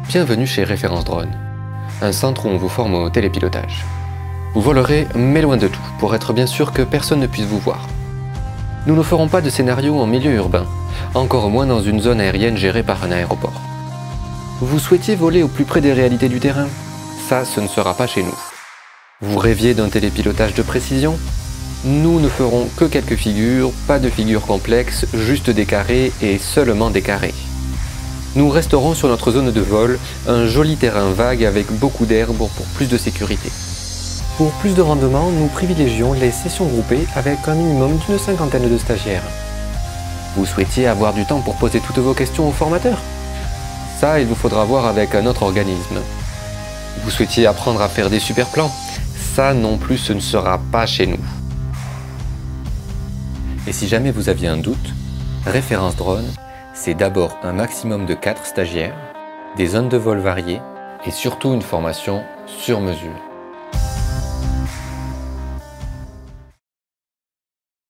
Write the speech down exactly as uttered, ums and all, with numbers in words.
Bienvenue chez Référence Drone, un centre où on vous forme au télépilotage. Vous volerez, mais loin de tout, pour être bien sûr que personne ne puisse vous voir. Nous ne ferons pas de scénario en milieu urbain, encore moins dans une zone aérienne gérée par un aéroport. Vous souhaitiez voler au plus près des réalités du terrain? Ça, ce ne sera pas chez nous. Vous rêviez d'un télépilotage de précision? Nous ne ferons que quelques figures, pas de figures complexes, juste des carrés et seulement des carrés. Nous resterons sur notre zone de vol, un joli terrain vague avec beaucoup d'herbe pour plus de sécurité. Pour plus de rendement, nous privilégions les sessions groupées avec un minimum d'une cinquantaine de stagiaires. Vous souhaitiez avoir du temps pour poser toutes vos questions au formateur? Ça, il vous faudra voir avec un autre organisme. Vous souhaitiez apprendre à faire des super plans? Ça non plus, ce ne sera pas chez nous. Et si jamais vous aviez un doute, Référence Drone, c'est d'abord un maximum de quatre stagiaires, des zones de vol variées et surtout une formation sur mesure.